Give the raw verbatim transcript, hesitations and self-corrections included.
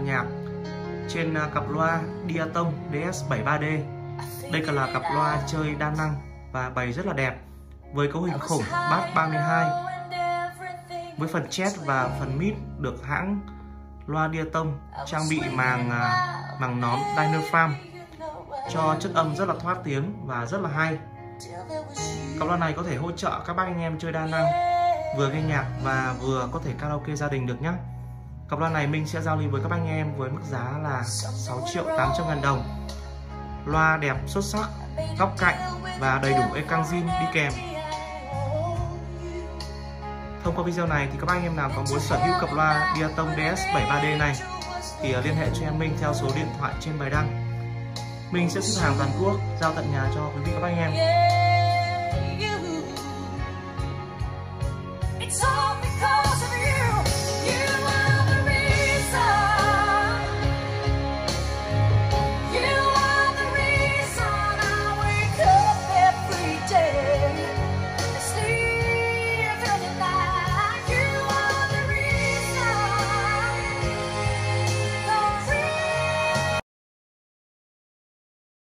dàn nhạc trên cặp loa Diatom D S bảy mươi ba D. Đây còn là cặp loa chơi đa năng và bày rất là đẹp với cấu hình khủng bass ba mươi hai, với phần chest và phần mid được hãng loa Diatom trang bị màng màng nón Dynafarm cho chất âm rất là thoát tiếng và rất là hay. Cặp loa này có thể hỗ trợ các bác anh em chơi đa năng, vừa nghe nhạc và vừa có thể karaoke gia đình được nhé. Cặp loa này mình sẽ giao lưu với các anh em với mức giá là sáu triệu tám trăm ngàn đồng. Loa đẹp xuất sắc, góc cạnh và đầy đủ ecang zin đi kèm. Thông qua video này thì các bác anh em nào có muốn sở hữu cặp loa Diatom D S bảy mươi ba D này thì liên hệ cho em Minh theo số điện thoại trên bài đăng. Mình sẽ ship hàng toàn quốc giao tận nhà cho quý vị các bác anh em.